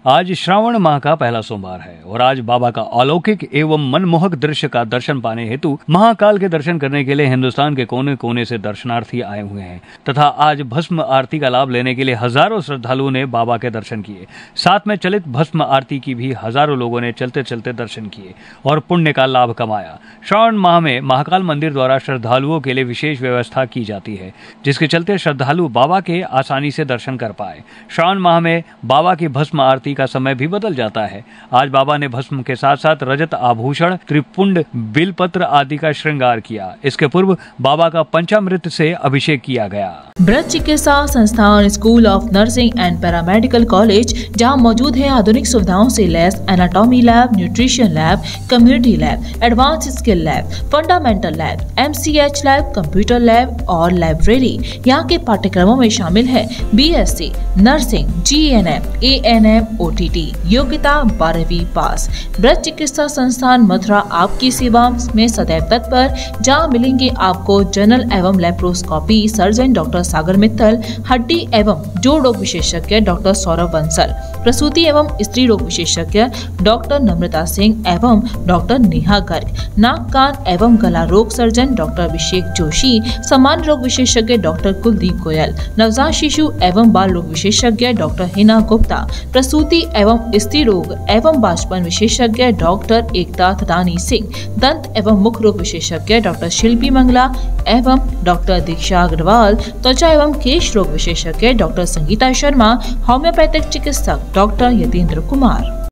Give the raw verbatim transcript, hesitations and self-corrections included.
आज श्रावण माह का पहला सोमवार है और आज बाबा का अलौकिक एवं मनमोहक दृश्य का दर्शन पाने हेतु महाकाल के दर्शन करने के लिए हिंदुस्तान के कोने कोने से दर्शनार्थी आए हुए हैं तथा आज भस्म आरती का लाभ लेने के लिए हजारों श्रद्धालुओं ने बाबा के दर्शन किए। साथ में चलित भस्म आरती की भी हजारों लोगों ने चलते चलते दर्शन किए और पुण्य का लाभ कमाया। श्रावण माह में महाकाल मंदिर द्वारा श्रद्धालुओं के लिए विशेष व्यवस्था की जाती है, जिसके चलते श्रद्धालु बाबा के आसानी से दर्शन कर पाए। श्रावण माह में बाबा की भस्म आरती का समय भी बदल जाता है। आज बाबा ने भस्म के साथ साथ रजत आभूषण, त्रिपुंड, बिलपत्र आदि का श्रृंगार किया। इसके पूर्व बाबा का पंचामृत से अभिषेक किया गया। ब्रज चिकित्सा संस्थान school of nursing and paramedical college, जहां मौजूद है आधुनिक सुविधाओं से लैस anatomy lab, nutrition lab, community lab, advance skill lab, fundamental lab, M C H lab, computer lab और लाइब्रेरी। यहाँ के पाठ्यक्रमों में शामिल है B S C nursing, G N M, A N M, O T T, योग्यता बारहवीं पास। ब्रज चिकित्सा संस्थान मथुरा आपकी सेवा में सदैव तत्पर, जहाँ मिलेंगे आपको जनरल एवं laparoscopy surgeon doctor Sagar Mittal, हड्डी एवं जोड़ रोग विशेषज्ञ डॉक्टर सौरभ बंसल, प्रसूति एवं स्त्री रोग विशेषज्ञ डॉक्टर नम्रता सिंह एवं डॉक्टर नेहा गर्ग, नाक कान एवं गला रोग सर्जन डॉक्टर अभिषेक जोशी, सामान्य रोग विशेषज्ञ डॉक्टर कुलदीप गोयल, नवजात शिशु एवं बाल रोग विशेषज्ञ डॉक्टर हिना गुप्ता, प्रसूति एवं स्त्री रोग एवं बाष्पन विशेषज्ञ डॉक्टर एकता थदानी सिंह, दंत एवं मुख रोग विशेषज्ञ डॉक्टर शिल्पी मंगला एवं डॉक्टर दीक्षा अग्रवाल, त्वचा एवं केश रोग विशेषज्ञ डॉक्टर संगीता शर्मा, होम्योपैथिक चिकित्सक डॉक्टर यतीन्द्र कुमार।